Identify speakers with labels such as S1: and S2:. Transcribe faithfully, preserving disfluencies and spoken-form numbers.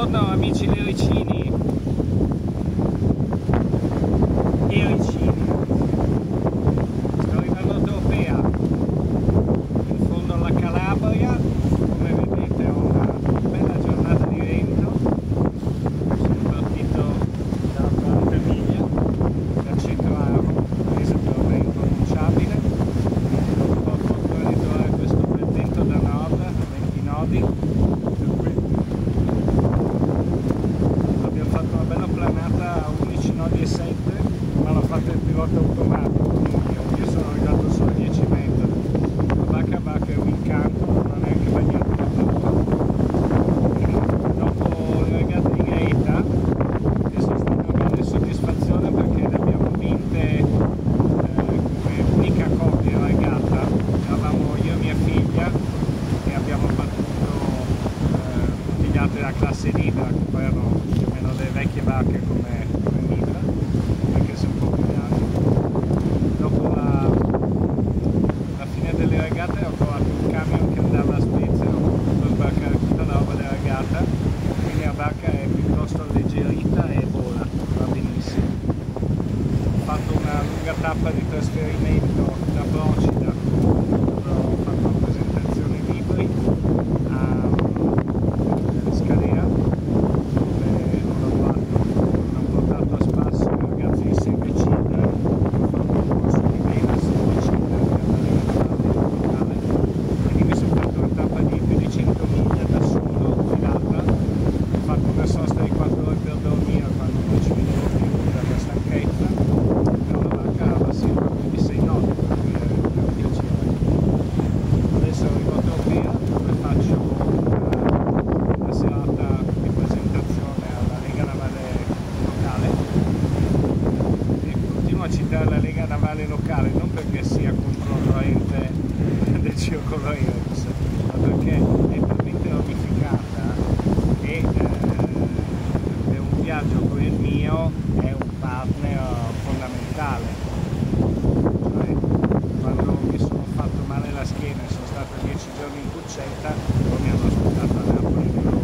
S1: Buongiorno amici liricini e ricini. Sto arrivando a Tropea, in fondo alla Calabria. Come vedete ho una bella giornata di vento. Sono partito da quaranta miglia dal centro Aro, paese per me incominciabile. Ho fortuna di trovare questo bel vento da nord a venti nodi. Una bella planata a undici nodi e sette, ma l'ho fatta il pilota automatico, io sono arrivato solo a dieci metri. La Bacca Bacca è un incanto, non è neanche bagnato da tanto. Dopo le regate di Gaeta, che sono state una grande soddisfazione perché le abbiamo vinte eh, come unica coppia regata. Eravamo io e mia figlia e abbiamo battuto eh, tutti gli altri della classe libera, che poi erano delle vecchie barche come, come Mitra, anche se un po' più grandi. Dopo la, la fine delle regate ho trovato un camion che andava a Spezia, ho potuto sbarcare tutta la roba della regata, quindi la barca è piuttosto alleggerita e vola, va benissimo. Ho fatto una lunga tappa di trasferimento da Procida, dove ho fatto una presentazione libri a Scalea, citare la Lega Navale locale non perché sia controcorrente del Circolo Irex, ma perché è talmente ramificata che eh, per un viaggio come il mio è un partner fondamentale. Cioè, quando mi sono fatto male la schiena e sono stato dieci giorni in cuccetta, loro mi hanno aspettato a Napoli.